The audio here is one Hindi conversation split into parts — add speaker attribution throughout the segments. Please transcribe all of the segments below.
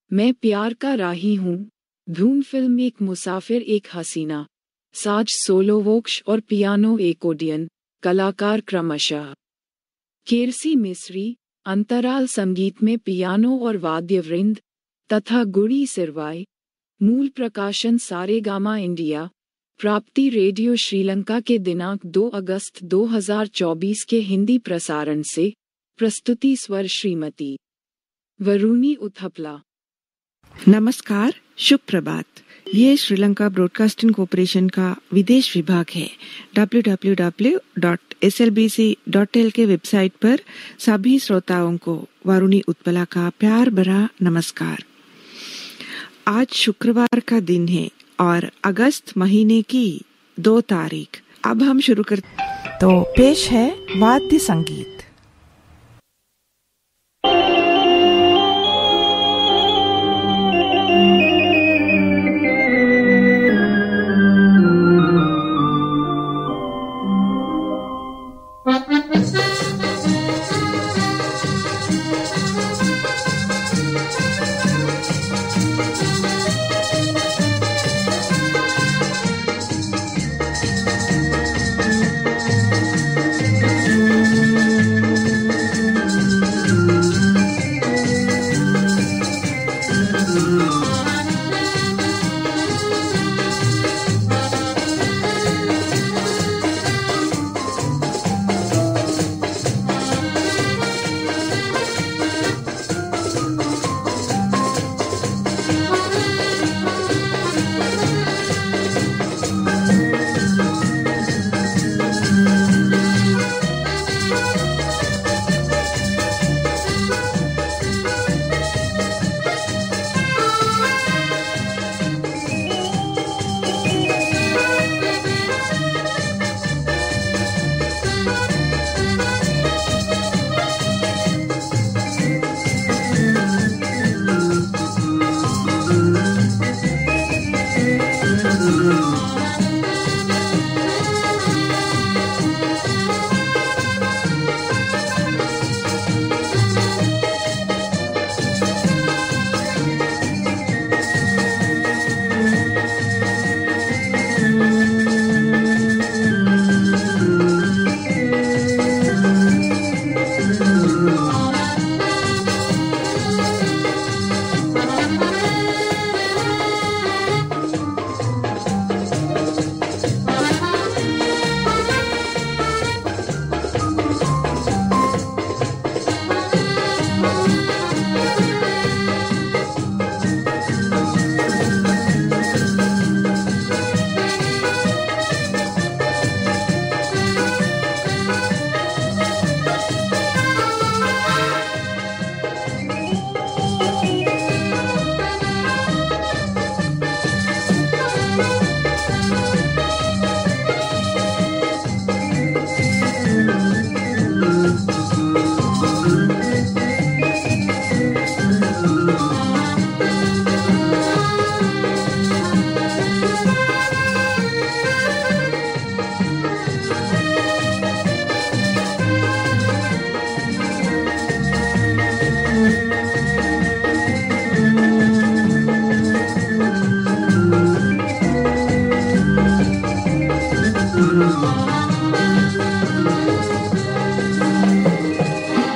Speaker 1: मैं प्यार का राही हूँ। धून फिल्म एक मुसाफिर एक हसीना। साज सोलो वोक्श और पियानो एकोडियन कलाकार क्रमशः केरसी मिस्री। अंतराल संगीत में पियानो और वाद्यवृंद तथा गुड़ी सिरवाई। मूल प्रकाशन सारेगामा इंडिया। प्राप्ति रेडियो श्रीलंका के दिनांक 2 अगस्त 2024 के हिंदी प्रसारण से। प्रस्तुति स्वर श्रीमती वरुणी उथपला।
Speaker 2: नमस्कार, शुभ प्रभात। ये श्रीलंका ब्रॉडकास्टिंग कॉरपोरेशन का विदेश विभाग है। www.slbc.l के वेबसाइट पर सभी श्रोताओं को वरुणी उत्पला का प्यार भरा नमस्कार। आज शुक्रवार का दिन है और अगस्त महीने की 2 तारीख। अब हम शुरू करते
Speaker 3: तो पेश है वाद्य संगीत।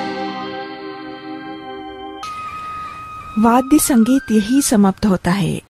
Speaker 3: वाद्य संगीत यही समाप्त होता है।